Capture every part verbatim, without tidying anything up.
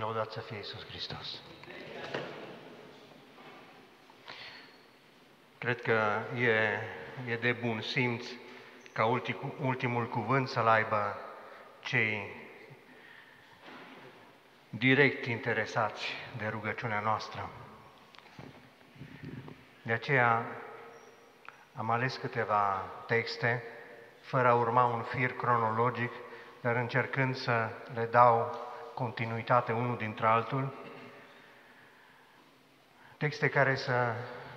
Lăudați să fie Iisus Hristos! Cred că e, e de bun simț ca ultim, ultimul cuvânt să-l aibă cei direct interesați de rugăciunea noastră. De aceea am ales câteva texte, fără a urma un fir cronologic, dar încercând să le dau continuitate unul dintre altul, texte care să,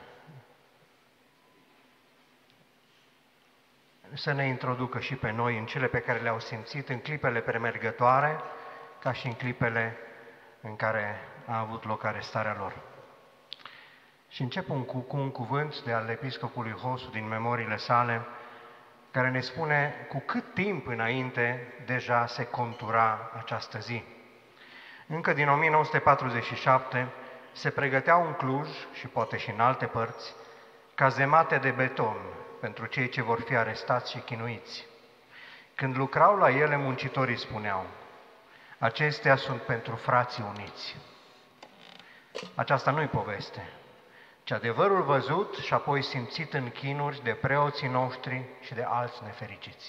să ne introducă și pe noi în cele pe care le-au simțit în clipele premergătoare, ca și în clipele în care a avut loc arestarea lor. Și încep un, cu, cu un cuvânt de al episcopului Hosu din memoriile sale, care ne spune cu cât timp înainte deja se contura această zi. Încă din o mie nouă sute patruzeci și șapte se pregăteau în Cluj și poate și în alte părți cazemate de beton pentru cei ce vor fi arestați și chinuiți. Când lucrau la ele, muncitorii spuneau: acestea sunt pentru frații uniți. Aceasta nu-i poveste, ci adevărul văzut și apoi simțit în chinuri de preoții noștri și de alți nefericiți.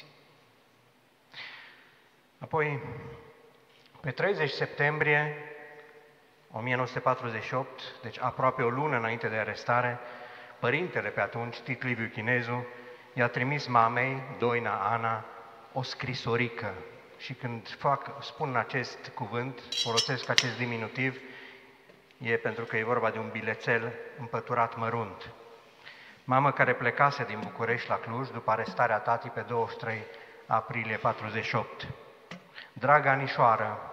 Apoi, pe treizeci septembrie o mie nouă sute patruzeci și opt, deci aproape o lună înainte de arestare, părintele pe atunci, Tit Liviu Chinezu, i-a trimis mamei, Doina Ana, o scrisorică. Și când fac, spun acest cuvânt, folosesc acest diminutiv, e pentru că e vorba de un bilețel împăturat mărunt. Mamă care plecase din București la Cluj după arestarea tatii pe douăzeci și trei aprilie patruzeci și opt. Dragă Anișoară,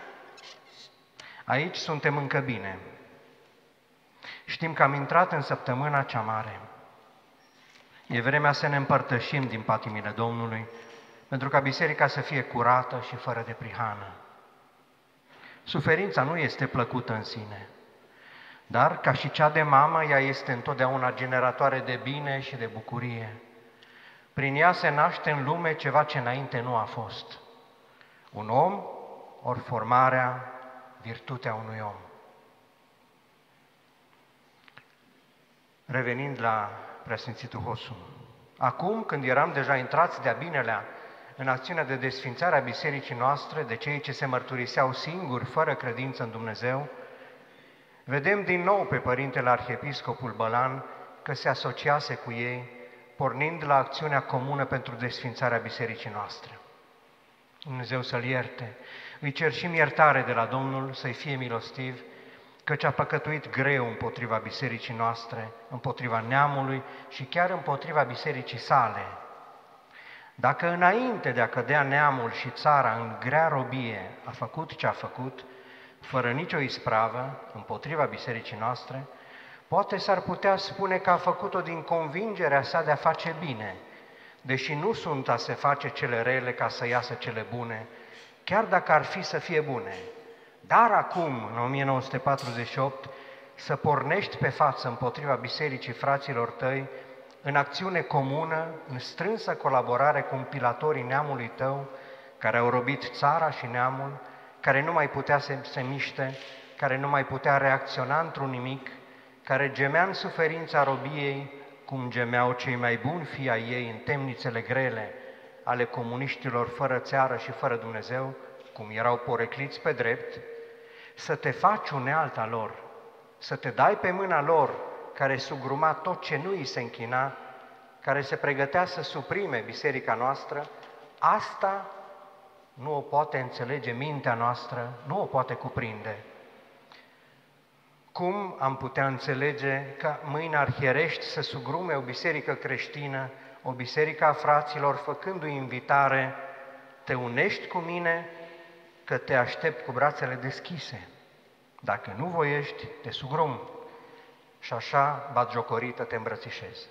aici suntem încă bine. Știm că am intrat în săptămâna cea mare. E vremea să ne împărtășim din patimile Domnului, pentru ca biserica să fie curată și fără de prihană. Suferința nu este plăcută în sine, dar, ca și cea de mamă, ea este întotdeauna generatoare de bine și de bucurie. Prin ea se naște în lume ceva ce înainte nu a fost. Un om, ori formarea, virtutea unui om. Revenind la Preasfințitul Hosu, acum, când eram deja intrați de-a binelea în acțiunea de desfințare a bisericii noastre, de cei ce se mărturiseau singuri, fără credință în Dumnezeu, vedem din nou pe Părintele Arhiepiscopul Bălan că se asociase cu ei, pornind la acțiunea comună pentru desfințarea bisericii noastre. Dumnezeu să-l ierte. Îi cer și iertare de la Domnul, să-i fie milostiv, căci a păcătuit greu împotriva bisericii noastre, împotriva neamului și chiar împotriva bisericii sale. Dacă înainte de a cădea neamul și țara în grea robie a făcut ce a făcut, fără nicio ispravă, împotriva bisericii noastre, poate s-ar putea spune că a făcut-o din convingerea sa de a face bine, deși nu sunt a se face cele rele ca să iasă cele bune, chiar dacă ar fi să fie bune. Dar acum, în o mie nouă sute patruzeci și opt, să pornești pe față împotriva bisericii fraților tăi, în acțiune comună, în strânsă colaborare cu împilatorii neamului tău, care au robit țara și neamul, care nu mai putea să se miște, care nu mai putea reacționa într-un nimic, care gemea în suferința robiei, cum gemeau cei mai buni fii ai ei în temnițele grele ale comuniștilor fără țară și fără Dumnezeu, cum erau porecliți pe drept, să te faci unealta lor, să te dai pe mâna lor, care sugruma tot ce nu îi se închina, care se pregătea să suprime biserica noastră, asta nu o poate înțelege mintea noastră, nu o poate cuprinde. Cum am putea înțelege că mâini arhierești să sugrume o biserică creștină, o biserică a fraților, făcându-i invitare: te unești cu mine, că te aștept cu brațele deschise. Dacă nu voiești, te sugrum și așa, batjocorită, te îmbrățișez.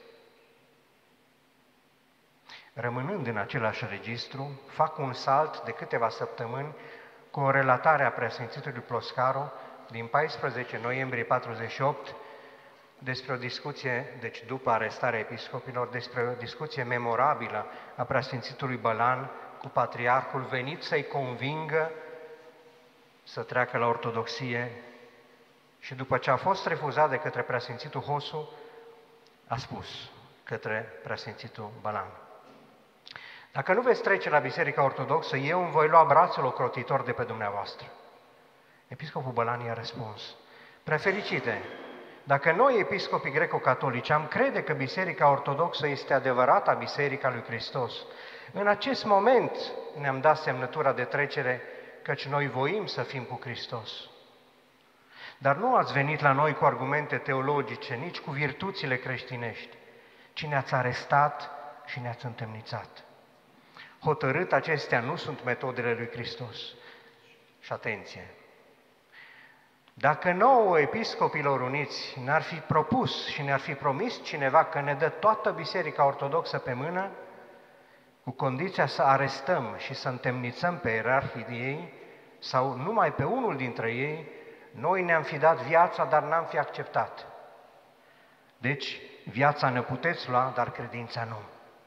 Rămânând în același registru, fac un salt de câteva săptămâni cu o relatare a Preasfințitului Ploscaru din paisprezece noiembrie patruzeci și opt despre o discuție, deci după arestarea episcopilor, despre o discuție memorabilă a Preasfințitului Bălan cu patriarhul venit să-i convingă să treacă la ortodoxie și după ce a fost refuzat de către Preasfințitul Hosu, a spus către Preasfințitul Bălan: dacă nu veți trece la Biserica Ortodoxă, eu îmi voi lua brațul ocrotitor de pe dumneavoastră. Episcopul Bălan i-a răspuns: Prefericite, dacă noi, episcopii greco-catolici, am crede că Biserica Ortodoxă este adevărata Biserica lui Hristos, în acest moment ne-am dat semnătura de trecere, căci noi voim să fim cu Hristos. Dar nu ați venit la noi cu argumente teologice, nici cu virtuțile creștinești, ci ne-ați arestat și ne-ați întemnițat. Hotărât, acestea nu sunt metodele lui Hristos. Și atenție! Dacă nouă, episcopilor uniți, ne-ar fi propus și ne-ar fi promis cineva că ne dă toată Biserica Ortodoxă pe mână, cu condiția să arestăm și să întemnițăm pe ierarhii ei, sau numai pe unul dintre ei, noi ne-am fi dat viața, dar n-am fi acceptat. Deci, viața ne puteți lua, dar credința nu.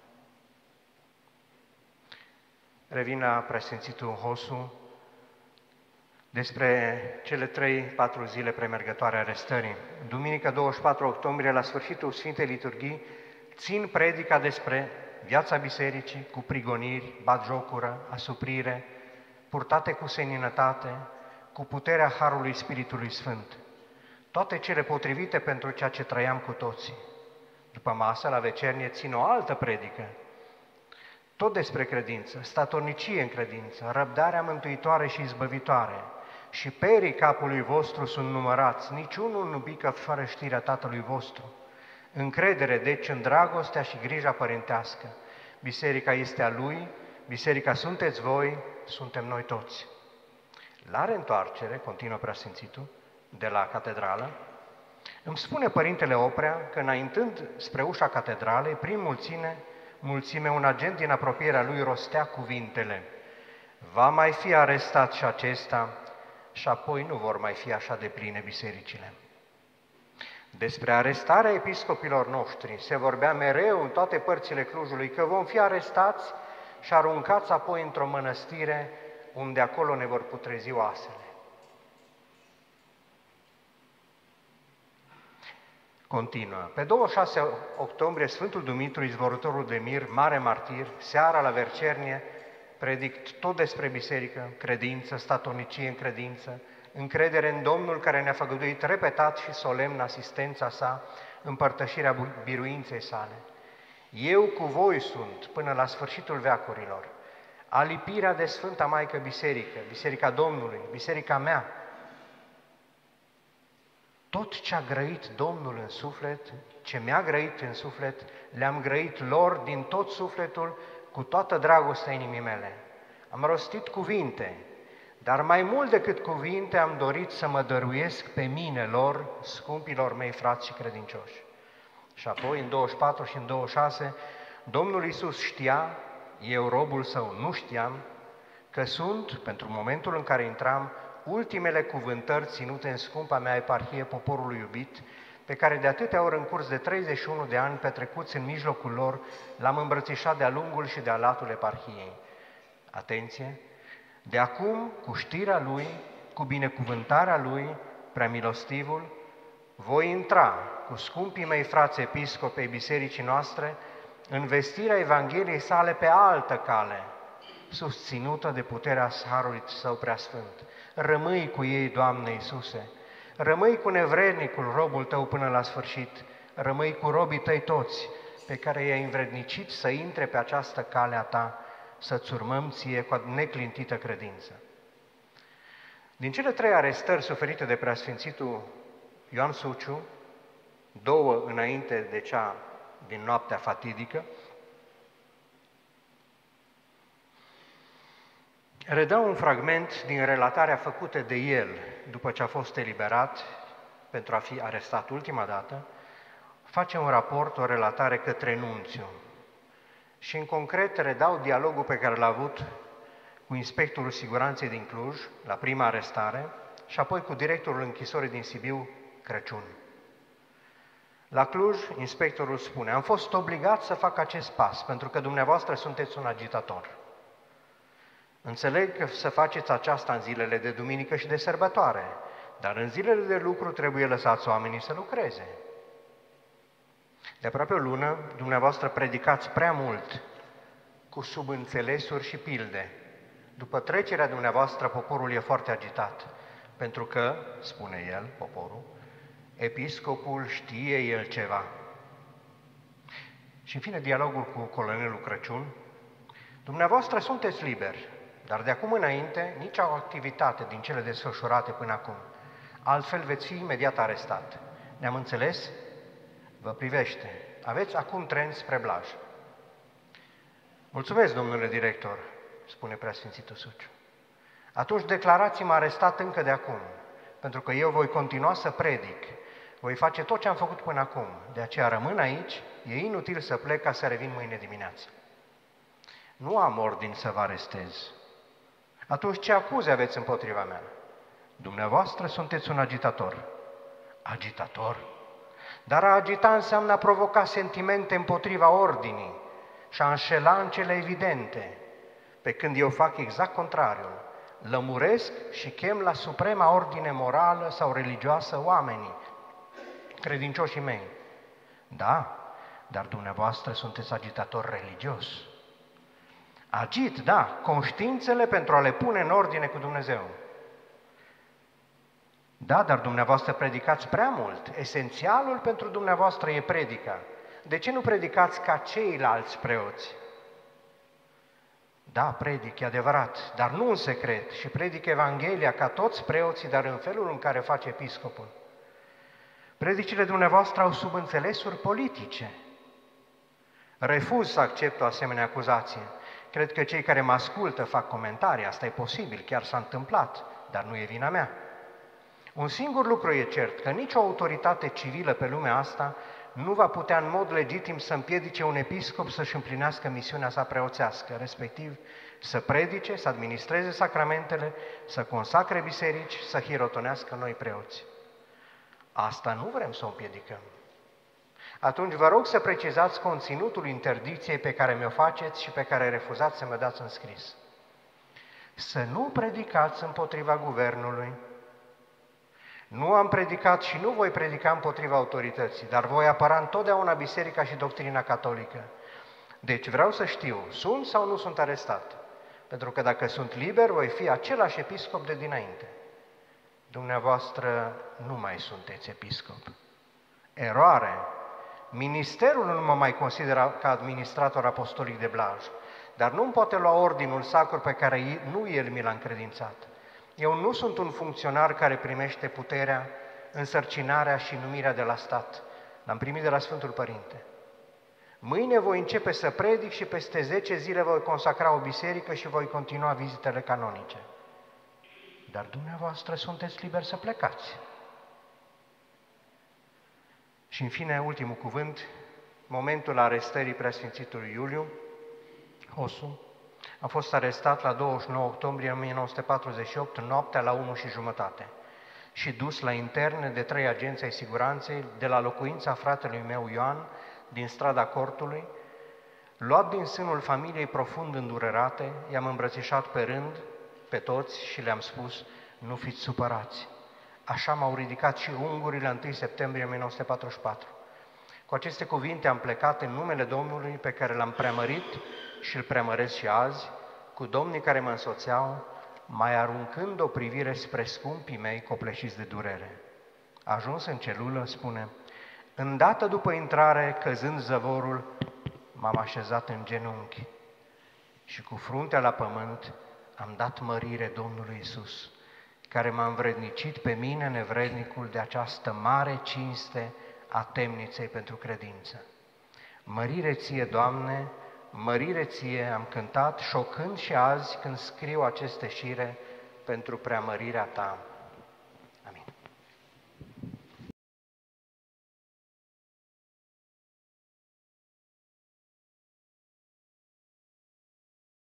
Revin la Preasfințitul Hosu despre cele trei, patru zile premergătoare arestării. Duminică douăzeci și patru octombrie, la sfârșitul Sfintei Liturghii, țin predica despre viața bisericii cu prigoniri, batjocură, asuprire, purtate cu seninătate, cu puterea Harului Spiritului Sfânt. Toate cele potrivite pentru ceea ce trăiam cu toții. După masă, la vecernie, țin o altă predică, tot despre credință, statornicie în credință, răbdarea mântuitoare și izbăvitoare. Și perii capului vostru sunt numărați, niciunul nu pică fără știrea Tatălui vostru. Încredere, deci, în dragostea și grija părintească. Biserica este a Lui, biserica sunteți voi, suntem noi toți. La reîntoarcere, continuă Preasfințitul, de la catedrală, îmi spune Părintele Oprea că, înaintând spre ușa catedralei, prin mulțime, mulțime, un agent din apropierea lui rostea cuvintele: va mai fi arestat și acesta și apoi nu vor mai fi așa de pline bisericile. Despre arestarea episcopilor noștri se vorbea mereu în toate părțile Clujului că vom fi arestați și aruncați apoi într-o mănăstire unde acolo ne vor putrezi oasele. Continuă. Pe douăzeci și șase octombrie, Sfântul Dumitru, izvorătorul de mir, mare martir, seara la vecernie, predic tot despre biserică, credință, statornicie în credință, încredere în Domnul care ne-a făgăduit repetat și solemn asistența sa, împărtășirea biruinței sale. Eu cu voi sunt până la sfârșitul veacurilor, alipirea de Sfânta Maică Biserică, Biserica Domnului, biserica mea. Tot ce a grăit Domnul în suflet, ce mi-a grăit în suflet, le-am grăit lor din tot sufletul, cu toată dragostea inimii mele. Am rostit cuvinte, dar mai mult decât cuvinte am dorit să mă dăruiesc pe mine lor, scumpilor mei frați și credincioși. Și apoi, în douăzeci și patru și în douăzeci și șase, Domnul Iisus știa, eu, robul său, nu știam, că sunt, pentru momentul în care intram, ultimele cuvântări ținute în scumpa mea eparhie poporului iubit, pe care de atâtea ori în curs de treizeci și unu de ani petrecuți în mijlocul lor, l-am îmbrățișat de-a lungul și de-a latul eparhiei. Atenție! De acum, cu știrea Lui, cu binecuvântarea Lui, preamilostivul, voi intra cu scumpii mei frați episcopi ai bisericii noastre în vestirea Evangheliei sale pe altă cale, susținută de puterea Harului Său preasfânt. Rămâi cu ei, Doamne Iisuse, rămâi cu nevrednicul, robul Tău, până la sfârșit, rămâi cu robii Tăi toți, pe care i-ai învrednicit să intre pe această cale a Ta, să-ți urmăm Ție cu neclintită credință. Din cele trei arestări suferite de Preasfințitul Ioan Suciu, două înainte de cea din noaptea fatidică, redau un fragment din relatarea făcută de el după ce a fost eliberat pentru a fi arestat ultima dată, face un raport, o relatare către nunțiu și în concret redau dialogul pe care l-a avut cu inspectorul siguranței din Cluj la prima arestare și apoi cu directorul închisorii din Sibiu, Crăciun. La Cluj, inspectorul spune: am fost obligat să fac acest pas pentru că dumneavoastră sunteți un agitator. Înțeleg că să faceți aceasta în zilele de duminică și de sărbătoare, dar în zilele de lucru trebuie lăsați oamenii să lucreze. De aproape o lună, dumneavoastră predicați prea mult, cu subînțelesuri și pilde. După trecerea dumneavoastră, poporul e foarte agitat, pentru că, spune el, poporul, episcopul știe el ceva. Și în fine, dialogul cu colonelul Crăciun. Dumneavoastră sunteți liberi, dar de acum înainte, nici o activitate din cele desfășurate până acum. Altfel veți fi imediat arestat. Ne-am înțeles? Vă privește. Aveți acum tren spre Blaj. Mulțumesc, domnule director, spune preasfințitul Suciu. Atunci declarați-mă arestat încă de acum, pentru că eu voi continua să predic. Voi face tot ce am făcut până acum. De aceea rămân aici, e inutil să plec ca să revin mâine dimineață. Nu am ordin să vă arestez. Atunci ce acuze aveți împotriva mea? Dumneavoastră sunteți un agitator. Agitator? Dar a agita înseamnă a provoca sentimente împotriva ordinii și a înșela în cele evidente, pe când eu fac exact contrariul. Lămuresc și chem la suprema ordine morală sau religioasă oamenii, credincioșii mei. Da, dar dumneavoastră sunteți agitator religios. Agit, da, conștiințele pentru a le pune în ordine cu Dumnezeu. Da, dar dumneavoastră predicați prea mult. Esențialul pentru dumneavoastră e predica. De ce nu predicați ca ceilalți preoți? Da, predic, e adevărat, dar nu în secret și predic Evanghelia ca toți preoții, dar în felul în care face episcopul. Predicile dumneavoastră au subînțelesuri politice. Refuz să accept o asemenea acuzație. Cred că cei care mă ascultă fac comentarii, asta e posibil, chiar s-a întâmplat, dar nu e vina mea. Un singur lucru e cert, că nicio autoritate civilă pe lumea asta nu va putea în mod legitim să împiedice un episcop să-și împlinească misiunea sa preoțească, respectiv să predice, să administreze sacramentele, să consacre biserici, să hirotonească noi preoți. Asta nu vrem să o împiedicăm. Atunci vă rog să precizați conținutul interdicției pe care mi-o faceți și pe care refuzați să mi-o dați în scris. Să nu predicați împotriva guvernului. Nu am predicat și nu voi predica împotriva autorității, dar voi apăra întotdeauna biserica și doctrina catolică. Deci vreau să știu, sunt sau nu sunt arestat? Pentru că dacă sunt liber, voi fi același episcop de dinainte. Dumneavoastră nu mai sunteți episcop. Eroare! Ministerul nu mă mai consideră ca administrator apostolic de Blaj, dar nu-mi poate lua ordinul sacru pe care nu el mi l-a încredințat. Eu nu sunt un funcționar care primește puterea, însărcinarea și numirea de la stat. L-am primit de la Sfântul Părinte. Mâine voi începe să predic și peste zece zile voi consacra o biserică și voi continua vizitele canonice. Dar dumneavoastră sunteți liberi să plecați. Și în fine, ultimul cuvânt, momentul arestării preasfințitului Iuliu Hosu. A fost arestat la douăzeci și nouă octombrie o mie nouă sute patruzeci și opt, noaptea la unu și jumătate, și dus la interne de trei agenți ai siguranței de la locuința fratelui meu Ioan, din strada Cortului. Luat din sânul familiei profund îndurerate, i-am îmbrățișat pe rând, pe toți, și le-am spus, nu fiți supărați. Așa m-au ridicat și ungurii la întâi septembrie o mie nouă sute patruzeci și patru. Cu aceste cuvinte am plecat în numele Domnului pe care l-am preamărit și îl preamăresc și azi, cu domnii care mă însoțeau, mai aruncând o privire spre scumpii mei copleșiți de durere. Ajuns în celulă, spune, îndată după intrare, căzând zăvorul, m-am așezat în genunchi și cu fruntea la pământ am dat mărire Domnului Iisus, care m-a învrednicit pe mine, nevrednicul, de această mare cinste a temniței pentru credință. Mărire ție, Doamne, mărire ție, am cântat, șocând și azi când scriu aceste șire pentru preamărirea ta.